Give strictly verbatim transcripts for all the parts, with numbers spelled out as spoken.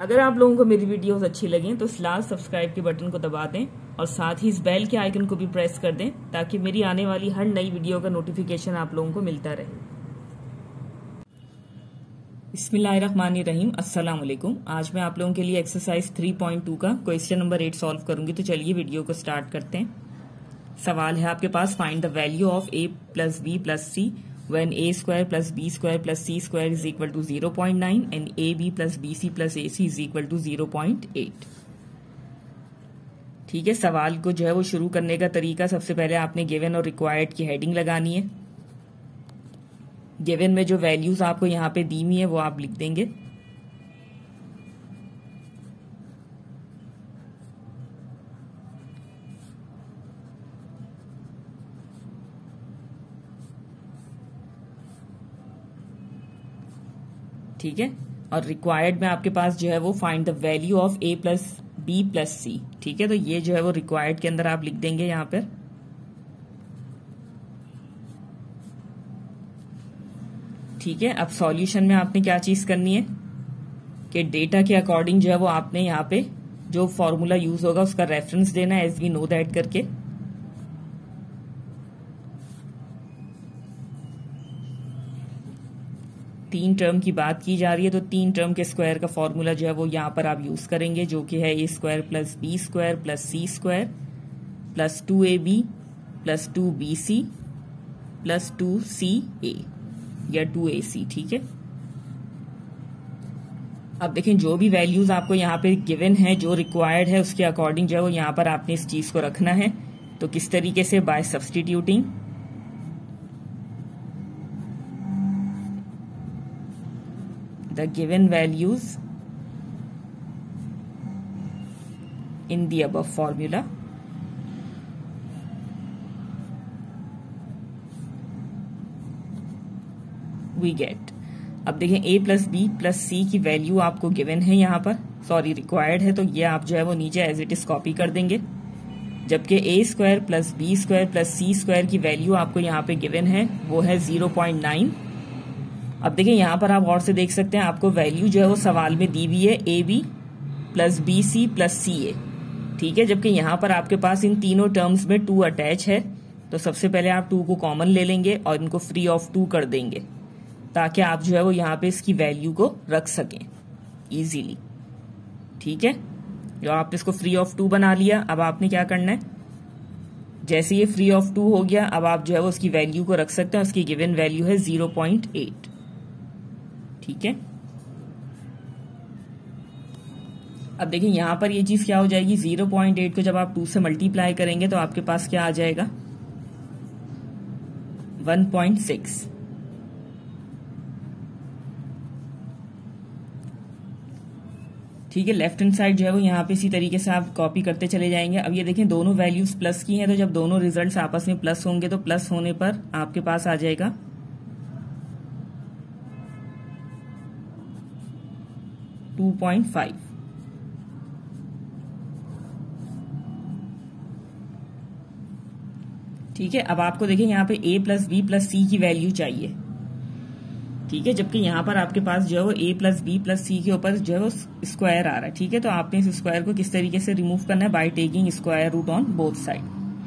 अगर आप लोगों को मेरी वीडियोस अच्छी लगें तो इस लाल सब्सक्राइब के बटन को दबा दें और साथ ही इस बेल के आइकन को भी प्रेस कर दें ताकि मेरी आने वाली हर नई वीडियो का नोटिफिकेशन आप लोगों को मिलता रहे। बिस्मिल्लाहिर्रहमानिर्रहीम, अस्सलाम वालेकुम। आज मैं आप लोगों के लिए एक्सरसाइज थ्री पॉइंट टू का क्वेश्चन नंबर एट सॉल्व करूंगी। तो चलिए वीडियो को स्टार्ट करते हैं। सवाल है आपके पास, find the value of a plus b plus c when a square plus b square plus c square is equal to zero point nine and ab plus bc plus ac is equal to zero point eight। ठीक है, सवाल को जो है वो शुरू करने का तरीका, सबसे पहले आपने गिवन और रिक्वायर्ड की हेडिंग लगानी है। गिवन में जो वैल्यूज आपको यहाँ पे दी हुई है वो आप लिख देंगे। ठीक है, और रिक्वायर्ड में आपके पास जो है वो find the value of a plus b plus c. ठीक है, तो ये जो है वो रिक्वायर्ड के अंदर आप लिख देंगे यहाँ पर। ठीक है, अब सॉल्यूशन में आपने क्या चीज करनी है कि डेटा के अकॉर्डिंग जो है वो आपने यहाँ पे जो फॉर्मूला यूज होगा उसका रेफरेंस देना है, एज वी नो दैट करके। तीन टर्म की बात की जा रही है तो तीन टर्म के स्क्वायर का फॉर्मूला जो है वो यहाँ पर आप यूज करेंगे, जो कि है a square plus b square plus c square plus two a b plus two b c plus two c a या टू ए सी। ठीक है, अब देखें जो भी वैल्यूज आपको यहाँ पे गिवन है, जो रिक्वायर्ड है उसके अकॉर्डिंग जो है वो यहाँ पर आपने इस चीज को रखना है। तो किस तरीके से, by substituting the given values in the above formula we get। अब देखें a plus b plus c की वैल्यू आपको गिवन है यहाँ पर, सॉरी रिक्वायर्ड है, तो ये आप जो है वो नीचे एज इट इज कॉपी कर देंगे। जबकि a square plus b square plus c square की वैल्यू आपको यहाँ पे गिवन है वो है जीरो पॉइंट नाइन। अब देखिए यहाँ पर आप और से देख सकते हैं, आपको वैल्यू जो है वो सवाल में दी हुई है a b plus b c plus c a. ठीक है, जबकि यहाँ पर आपके पास इन तीनों टर्म्स में टू अटैच है, तो सबसे पहले आप टू को कॉमन ले लेंगे और इनको फ्री ऑफ टू कर देंगे ताकि आप जो है वो यहाँ पे इसकी वैल्यू को रख सकें इजीली। ठीक है, जो आप इसको फ्री ऑफ टू बना लिया, अब आपने क्या करना है, जैसे ये फ्री ऑफ टू हो गया अब आप जो है वो उसकी वैल्यू को रख सकते हैं। उसकी गिवन वैल्यू है जीरो पॉइंट एट। ठीक है, अब देखिए यहां पर ये चीज क्या हो जाएगी, जीरो पॉइंट एट को जब आप टू से मल्टीप्लाई करेंगे तो आपके पास क्या आ जाएगा, वन पॉइंट सिक्स। ठीक है, लेफ्ट हैंड साइड जो है वो यहाँ पे इसी तरीके से आप कॉपी करते चले जाएंगे। अब ये देखें दोनों वैल्यूज प्लस की हैं, तो जब दोनों रिजल्ट्स आपस में प्लस होंगे तो प्लस होने पर आपके पास आ जाएगा टू पॉइंट फाइव। ठीक है, अब आपको देखिए यहाँ पे a plus b plus c की वैल्यू चाहिए। ठीक है, जबकि यहाँ पर आपके पास जो है वो a plus b plus c के ऊपर जो है वो स्क्वायर आ रहा है। ठीक है, तो आपने इस स्क्वायर को किस तरीके से रिमूव करना है, by taking square root on both side.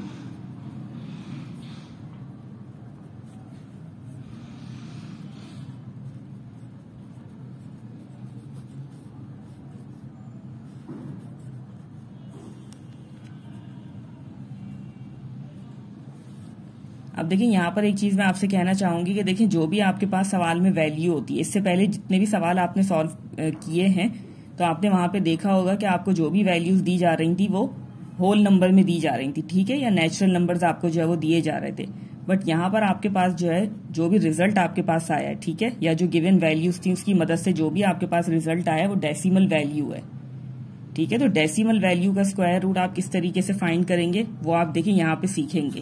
अब देखिए यहाँ पर एक चीज मैं आपसे कहना चाहूंगी कि देखिए जो भी आपके पास सवाल में वैल्यू होती है, इससे पहले जितने भी सवाल आपने सॉल्व किए हैं तो आपने वहां पे देखा होगा कि आपको जो भी वैल्यूज दी जा रही थी वो होल नंबर में दी जा रही थी। ठीक है, या नेचुरल नंबर्स आपको जो है वो दिए जा रहे थे, बट यहाँ पर आपके पास जो है जो भी रिजल्ट आपके पास आया है, ठीक है, या जो गिवन वैल्यूज थी उसकी मदद से जो भी आपके पास रिजल्ट आया है वो डेसिमल वैल्यू है। ठीक है, तो डेसिमल वैल्यू का स्क्वायर रूट आप किस तरीके से फाइंड करेंगे वो आप देखिए यहाँ पे सीखेंगे।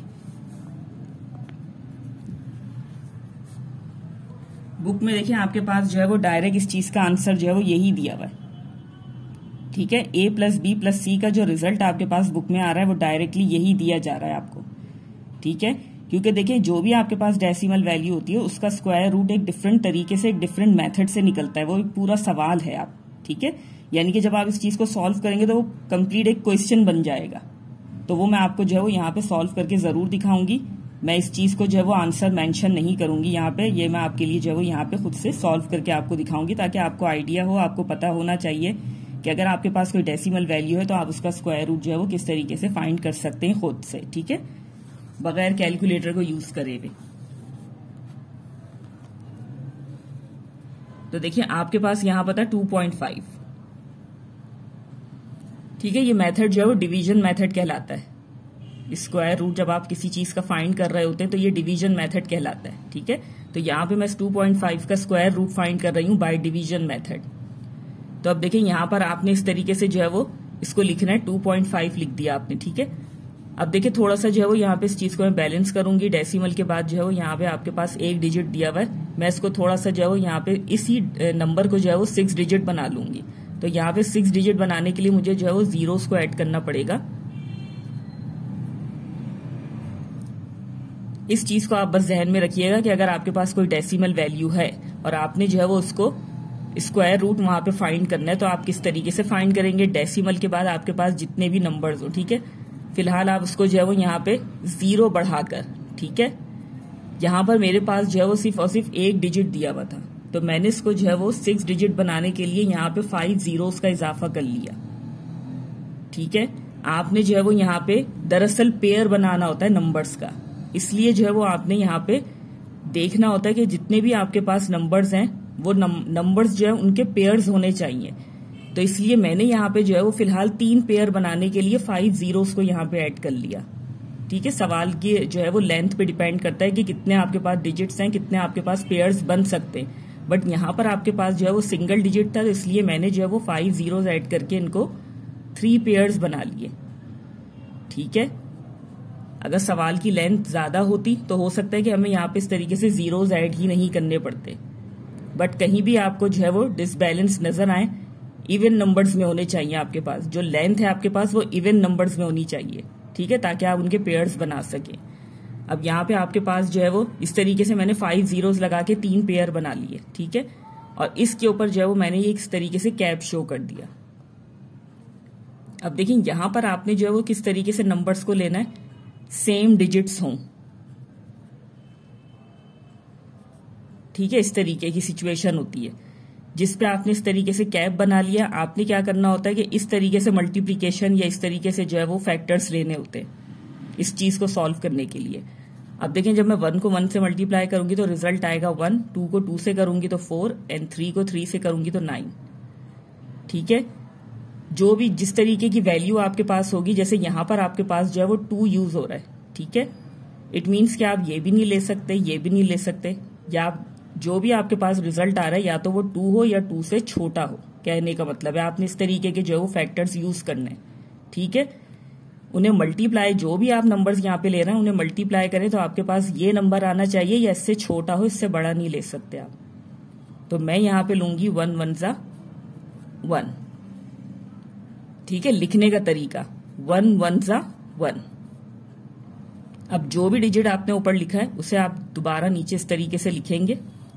बुक में देखिए आपके पास जो है वो डायरेक्ट इस चीज का आंसर जो है वो यही दिया हुआ है। ठीक है, a plus b plus c का जो रिजल्ट आपके पास बुक में आ रहा है वो डायरेक्टली यही दिया जा रहा है आपको। ठीक है, क्योंकि देखिए जो भी आपके पास डेसिमल वैल्यू होती है उसका स्क्वायर रूट एक डिफरेंट तरीके से, एक डिफरेंट मेथड से निकलता है, वो एक पूरा सवाल है आप। ठीक है, यानी कि जब आप इस चीज को सॉल्व करेंगे तो वो कंप्लीट एक क्वेश्चन बन जाएगा। तो वो मैं आपको जो है वो यहाँ पे सॉल्व करके जरूर दिखाऊंगी। मैं इस चीज को जो है वो आंसर मेंशन नहीं करूंगी यहाँ पे, ये मैं आपके लिए जो है वो यहाँ पे खुद से सॉल्व करके आपको दिखाऊंगी, ताकि आपको आइडिया हो, आपको पता होना चाहिए कि अगर आपके पास कोई डेसिमल वैल्यू है तो आप उसका स्क्वायर रूट जो है वो किस तरीके से फाइंड कर सकते हैं खुद से, ठीक है, बगैर कैलकुलेटर को यूज करे हुए। तो देखिए आपके पास यहां पर था टू पॉइंट फाइव, ठीक है। ये मेथड जो है वो डिवीजन मेथड कहलाता है। स्क्वायर रूट जब आप किसी चीज का फाइंड कर रहे होते हैं तो ये डिवीजन मेथड कहलाता है, ठीक है। तो यहाँ पे मैं टू पॉइंट फाइव का स्क्वायर रूट फाइंड कर रही हूँ बाय डिवीजन मेथड। तो अब देखिए यहाँ पर आपने इस तरीके से जो है वो इसको लिखना है, टू पॉइंट फाइव लिख दिया आपने, ठीक है। अब देखिए थोड़ा सा जो है वो यहाँ पे इस चीज को मैं बैलेंस करूंगी। डेसिमल के बाद जो है वो यहाँ पे आपके पास एक डिजिट दिया हुआ है, मैं इसको थोड़ा सा जो है वो यहाँ पे इसी नंबर को जो है वो सिक्स डिजिट बना लूंगी। तो यहाँ पे सिक्स डिजिट बनाने के लिए मुझे जो है वो जीरोस को ऐड करना पड़ेगा। इस चीज को आप बस जहन में रखिएगा कि अगर आपके पास कोई डेसिमल वैल्यू है और आपने जो है वो उसको स्क्वायर रूट वहां पे फाइंड करना है, तो आप किस तरीके से फाइंड करेंगे। डेसिमल के बाद आपके पास जितने भी नंबर्स हो, ठीक है, फिलहाल आप उसको जो है वो यहाँ पे जीरो बढ़ाकर, ठीक है, यहाँ पर मेरे पास जो है वो सिर्फ और सिर्फ एक डिजिट दिया हुआ था, तो मैंने इसको जो है वो सिक्स डिजिट बनाने के लिए यहाँ पे फाइव जीरोस का इजाफा कर लिया, ठीक है। आपने जो है वो यहाँ पे दरअसल पेयर बनाना होता है नंबर्स का, इसलिए जो है वो आपने यहाँ पे देखना होता है कि जितने भी आपके पास नंबर्स हैं वो नंबर्स जो है उनके पेयर्स होने चाहिए। तो इसलिए मैंने यहाँ पे जो है वो फिलहाल तीन पेयर बनाने के लिए फाइव जीरोस को यहाँ पे ऐड कर लिया, ठीक है। सवाल की जो है वो लेंथ पे डिपेंड करता है कि कितने आपके पास डिजिट्स हैं, कितने आपके पास पेयर्स बन सकते हैं, बट यहाँ पर आपके पास जो है वो सिंगल डिजिट था, तो इसलिए मैंने जो है वो फाइव जीरोस ऐड करके इनको थ्री पेयर्स बना लिए, ठीक है। अगर सवाल की लेंथ ज्यादा होती तो हो सकता है कि हमें यहाँ पे इस तरीके से जीरोस ऐड ही नहीं करने पड़ते, बट कहीं भी आपको जो है वो डिसबैलेंस नजर आए, इवन नंबर्स में होने चाहिए आपके पास, जो लेंथ है आपके पास वो इवन नंबर्स में होनी चाहिए, ठीक है, ताकि आप उनके पेयर्स बना सके। अब यहाँ पे आपके पास जो है वो इस तरीके से मैंने फाइव जीरोस लगा के तीन पेयर बना लिए, ठीक है, और इसके ऊपर जो है वो मैंने ये इस तरीके से कैप शो कर दिया। अब देखिए यहां पर आपने जो है वो किस तरीके से नंबर्स को लेना है, सेम डिजिट्स हों, ठीक है। इस तरीके की सिचुएशन होती है जिसपे आपने इस तरीके से कैप बना लिया। आपने क्या करना होता है कि इस तरीके से मल्टीप्लीकेशन या इस तरीके से जो है वो फैक्टर्स लेने होते हैं इस चीज को सॉल्व करने के लिए। अब देखें जब मैं वन को वन से मल्टीप्लाई करूंगी तो रिजल्ट आएगा वन, टू को टू से करूंगी तो फोर, एंड थ्री को थ्री से करूंगी तो नाइन, ठीक है। जो भी जिस तरीके की वैल्यू आपके पास होगी, जैसे यहां पर आपके पास जो है वो टू यूज हो रहा है, ठीक है, इट मीन्स कि आप ये भी नहीं ले सकते, ये भी नहीं ले सकते, या आप जो भी आपके पास रिजल्ट आ रहा है या तो वो टू हो या टू से छोटा हो। कहने का मतलब है आपने इस तरीके के जो है वो फैक्टर्स यूज करने, ठीक है। उन्हें मल्टीप्लाई, जो भी आप नंबर्स यहाँ पे ले रहे हैं उन्हें मल्टीप्लाई करें तो आपके पास ये नंबर आना चाहिए या इससे छोटा हो, इससे बड़ा नहीं ले सकते आप। तो मैं यहाँ पे लूंगी वन वन जा वन, ठीक है, लिखने का तरीका वन वन जा वन। अब जो भी डिजिट आपने ऊपर लिखा है उसे आप दोबारा नीचे इस तरीके से लिखेंगे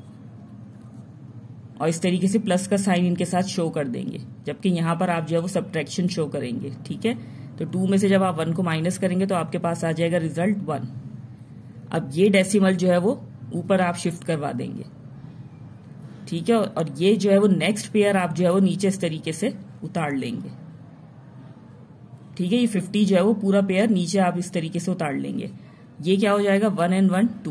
और इस तरीके से प्लस का साइन इनके साथ शो कर देंगे, जबकि यहां पर आप जो है वो सब्ट्रैक्शन शो करेंगे, ठीक है। तो टू में से जब आप वन को माइनस करेंगे तो आपके पास आ जाएगा रिजल्ट वन। अब ये डेसिमल जो है वो ऊपर आप शिफ्ट करवा देंगे, ठीक है, और ये जो है वो नेक्स्ट पेयर आप जो है वो नीचे इस तरीके से उतार लेंगे, ठीक है। ये फिफ्टी जो है वो पूरा पेयर नीचे आप इस तरीके से उतार लेंगे। ये क्या हो जाएगा, वन एंड वन टू।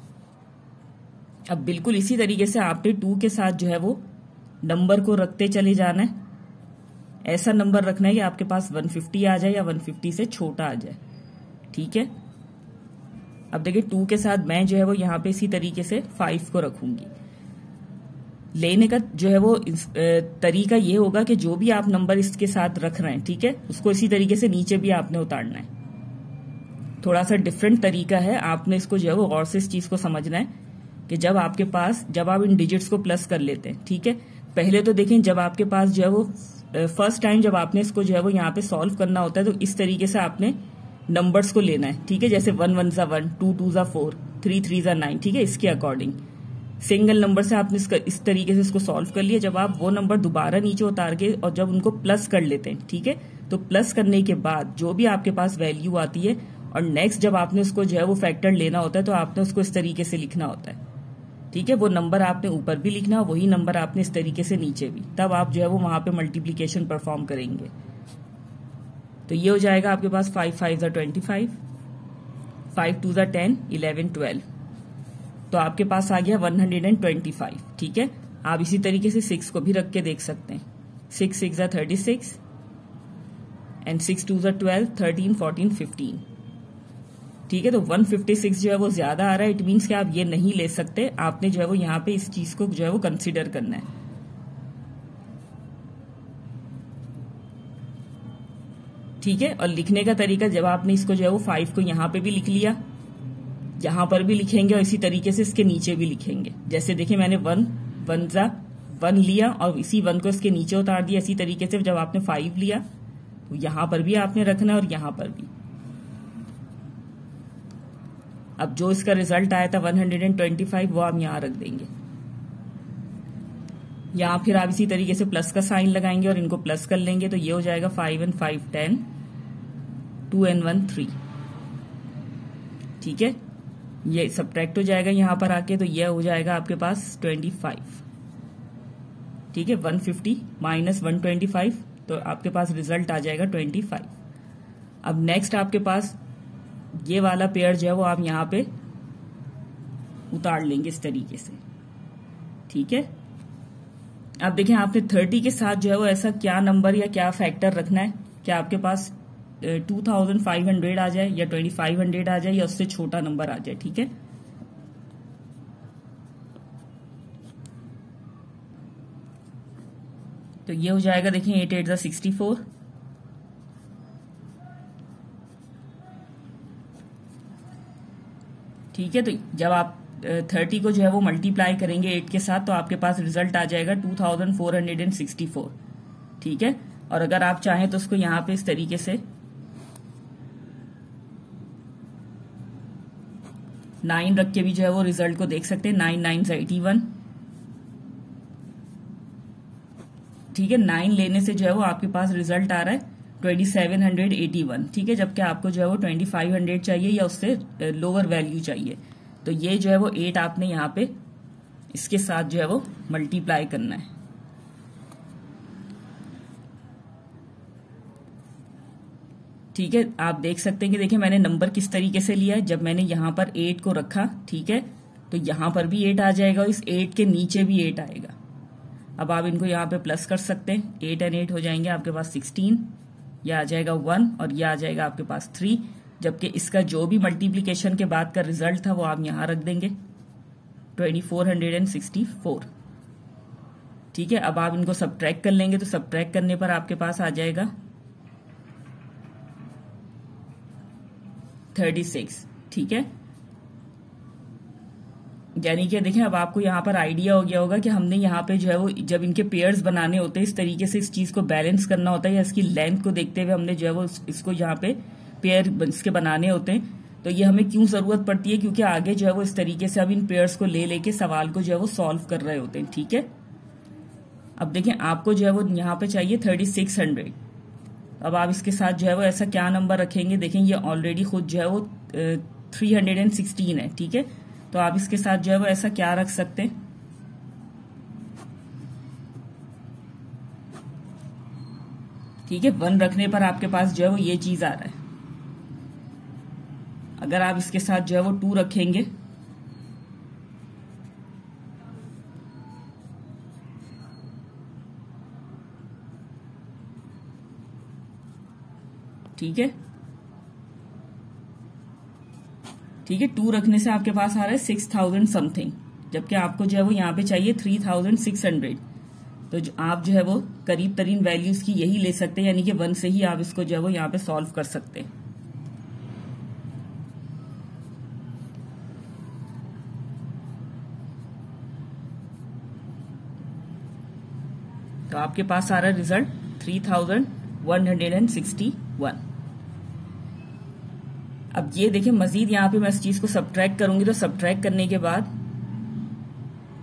अब बिल्कुल इसी तरीके से आपने टू के साथ जो है वो नंबर को रखते चले जाना है। ऐसा नंबर रखना है कि आपके पास वन फिफ्टी आ जाए या वन फिफ्टी से छोटा आ जाए, ठीक है। अब देखिए टू के साथ मैं जो है वो यहाँ पे इसी तरीके से फाइव को रखूंगी। लेने का जो है वो तरीका ये होगा कि जो भी आप नंबर इसके साथ रख रहे हैं, ठीक है, उसको इसी तरीके से नीचे भी आपने उतारना है। थोड़ा सा डिफरेंट तरीका है, आपने इसको जो है वो गौर से इस चीज को समझना है कि जब आपके पास जब आप इन डिजिट्स को प्लस कर लेते हैं, ठीक है, पहले तो देखें जब आपके पास जो है वो फर्स्ट टाइम जब आपने इसको जो है वो यहाँ पे सॉल्व करना होता है तो इस तरीके से आपने नंबर्स को लेना है, ठीक है, जैसे वन वन जा वन, टू टू जा फोर, थ्री थ्री जा नाइन, ठीक है, इसके अकॉर्डिंग। सिंगल नंबर से आपने इसका इस तरीके से इसको सॉल्व कर लिया। जब आप वो नंबर दोबारा नीचे उतार के और जब उनको प्लस कर लेते हैं, ठीक है, तो प्लस करने के बाद जो भी आपके पास वैल्यू आती है और नेक्स्ट जब आपने उसको जो है वो फैक्टर लेना होता है तो आपने उसको इस तरीके से लिखना होता है, ठीक है। वो नंबर आपने ऊपर भी लिखना, वही नंबर आपने इस तरीके से नीचे भी, तब आप जो है वो वहां पे मल्टीप्लीकेशन परफॉर्म करेंगे। तो ये हो जाएगा आपके पास फाइव फाइव जा ट्वेंटी फाइव, फाइव टू जा टेन, इलेवन ट्वेल्व, तो आपके पास आ गया one hundred and twenty five, ठीक है। आप इसी तरीके से सिक्स को भी रख के देख सकते हैं। सिक्स सिक्स जा thirty six and six two जा ट्वेल्व, थर्टीन, फोर्टीन, फिफ्टीन, ठीक है। तो वन फिफ्टी सिक्स जो है वो ज्यादा आ रहा है, इट मीन्स कि आप ये नहीं ले सकते, आपने जो है वो यहाँ पे इस चीज को जो है वो कंसीडर करना है, ठीक है। और लिखने का तरीका, जब आपने इसको जो है वो फाइव को यहाँ पे भी लिख लिया, यहां पर भी लिखेंगे और इसी तरीके से इसके नीचे भी लिखेंगे। जैसे देखिए मैंने वन वन जा वन लिया और इसी वन को इसके नीचे उतार दिया। इसी तरीके से जब आपने फाइव लिया तो यहां पर भी आपने रखना है और यहां पर भी। अब जो इसका रिजल्ट आया था one hundred and twenty five, वो आप यहां रख देंगे। यहां फिर आप इसी तरीके से प्लस का साइन लगाएंगे और इनको प्लस कर लेंगे, तो ये हो जाएगा five and five ten, two and one three, ठीक है। ये सब्ट्रैक्ट हो जाएगा यहां पर आके, तो ये हो जाएगा आपके पास ट्वेंटी फाइव, ठीक है। One fifty minus one twenty five, तो आपके पास रिजल्ट आ जाएगा ट्वेंटी फाइव। अब नेक्स्ट आपके पास ये वाला पेयर जो है वो आप यहां पे उतार लेंगे इस तरीके से, ठीक है। अब देखें आपने थर्टी के साथ जो है वो ऐसा क्या नंबर या क्या फैक्टर रखना है, क्या आपके पास टू थाउजेंड फाइव हंड्रेड आ जाए या ट्वेंटी फाइव हंड्रेड आ जाए या उससे छोटा नंबर आ जाए, ठीक है। तो ये हो जाएगा, देखिए एट एट जा सिक्सटी फोर, ठीक है। तो जब आप थर्टी को जो है वो मल्टीप्लाई करेंगे एट के साथ तो आपके पास रिजल्ट आ जाएगा two thousand four hundred and sixty four, ठीक है। और अगर आप चाहें तो उसको यहां पे इस तरीके से नाइन रख के भी जो है वो रिजल्ट को देख सकते हैं। नाइन नाइन एटी वन, ठीक है। नाइन लेने से जो है वो आपके पास रिजल्ट आ रहा है twenty seven hundred eighty one, ठीक है। जबकि आपको जो है वो ट्वेंटी फाइव हंड्रेड चाहिए या उससे लोअर वैल्यू चाहिए, तो ये जो है वो एट आपने यहाँ पे इसके साथ जो है वो मल्टीप्लाई करना है, ठीक है। आप देख सकते हैं कि देखिए मैंने नंबर किस तरीके से लिया है। जब मैंने यहां पर एट को रखा, ठीक है, तो यहां पर भी एट आ जाएगा और इस एट के नीचे भी एट आएगा। अब आप इनको यहां पे प्लस कर सकते हैं, एट एंड एट हो जाएंगे आपके पास सिक्सटीन, यह आ जाएगा वन और यह आ जाएगा आपके पास थ्री। जबकि इसका जो भी मल्टीप्लीकेशन के बाद का रिजल्ट था वो आप यहां रख देंगे twenty four hundred and sixty four, ठीक है। अब आप इनको सब्ट्रैक्ट कर लेंगे, तो सब्ट्रैक्ट करने पर आपके पास आ जाएगा थर्टी सिक्स, ठीक है। यानी कि देखिए अब आपको यहाँ पर आइडिया हो गया होगा कि हमने यहाँ पे जो है वो जब इनके पेयर्स बनाने होते हैं इस तरीके से इस चीज को बैलेंस करना होता है, या इसकी लेंथ को देखते हुए हमने जो है वो इसको यहाँ पे पेयर इसके बनाने होते हैं। तो ये हमें क्यों जरूरत पड़ती है, क्योंकि आगे जो है वो इस तरीके से अब इन पेयर्स को ले लेके सवाल को जो है वो सॉल्व कर रहे होते हैं, ठीक है। अब देखें आपको जो है वो यहाँ पे चाहिए थर्टी सिक्स हंड्रेड। अब आप इसके साथ जो है वो ऐसा क्या नंबर रखेंगे, देखें ये ऑलरेडी खुद जो है वो थ्री हंड्रेड एंड सिक्सटीन है, ठीक है। तो आप इसके साथ जो है वो ऐसा क्या रख सकते हैं, ठीक है। वन रखने पर आपके पास जो है वो ये चीज आ रहा है। अगर आप इसके साथ जो है वो टू रखेंगे, ठीक है, ठीक है, टू रखने से आपके पास आ रहा है सिक्स थाउजेंड समथिंग, जबकि आपको जो है वो यहाँ पे चाहिए थ्री थाउजेंड सिक्स हंड्रेड। तो जो आप जो है वो करीब तरीन वैल्यूज की यही ले सकते हैं, यानी कि वन से ही आप इसको जो है वो यहाँ पे सॉल्व कर सकते हैं। तो आपके पास आ रहा है result three thousand one hundred and sixty one. अब ये देखिए मजीद यहाँ पे मैं इस चीज को सब्ट्रैक्ट करूंगी, तो सब्ट्रैक्ट करने के बाद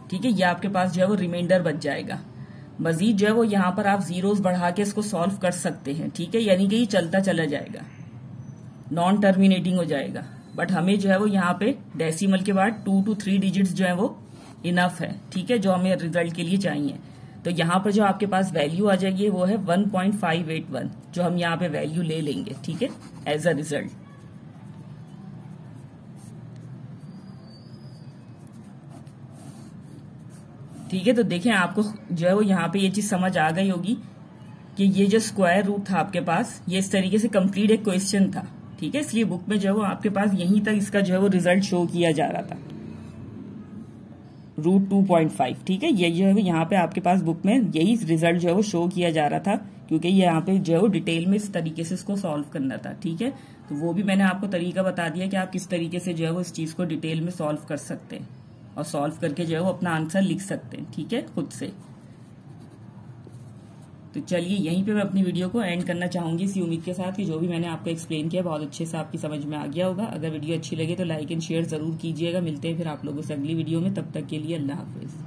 ठीक है, ये आपके पास जो है वो रिमाइंडर बच जाएगा। मजीद जो है वो यहाँ पर आप जीरोस बढ़ा के इसको सॉल्व कर सकते हैं, ठीक है, यानी कि ये चलता चला जाएगा, नॉन टर्मिनेटिंग हो जाएगा। बट हमें जो है वो यहाँ पे डेसिमल के बाद टू टू थ्री डिजिट्स जो है वो इनफ है, ठीक है, जो हमें रिजल्ट के लिए चाहिए। तो यहाँ पर जो आपके पास वैल्यू आ जाएगी वो है one point five eight one, जो हम यहाँ पे वैल्यू ले लेंगे, ठीक है, एज अ रिजल्ट। ठीक है, तो देखें आपको जो है वो यहाँ पे ये चीज समझ आ गई होगी कि ये जो स्क्वायर रूट था आपके पास, ये इस तरीके से कंप्लीट एक क्वेश्चन था, ठीक है, इसलिए बुक में जो है वो आपके पास यहीं तक इसका जो है वो रिजल्ट शो किया जा रहा था, रूट टू पॉइंट फाइव, ठीक है, ये जो है यहाँ पे आपके पास बुक में यही रिजल्ट जो है वो शो किया जा रहा था, क्योंकि ये यहाँ पे जो है वो डिटेल में इस तरीके से इसको सॉल्व करना था, ठीक है। तो वो भी मैंने आपको तरीका बता दिया कि आप किस तरीके से जो है वो इस चीज को डिटेल में सॉल्व कर सकते हैं और सॉल्व करके जो है वो अपना आंसर लिख सकते हैं, ठीक है, खुद से। तो चलिए यहीं पे मैं अपनी वीडियो को एंड करना चाहूंगी इसी उम्मीद के साथ कि जो भी मैंने आपको एक्सप्लेन किया बहुत अच्छे से आपकी समझ में आ गया होगा। अगर वीडियो अच्छी लगे तो लाइक एंड शेयर जरूर कीजिएगा। मिलते हैं फिर आप लोगों से अगली वीडियो में, तब तक के लिए अल्लाह हाफिज।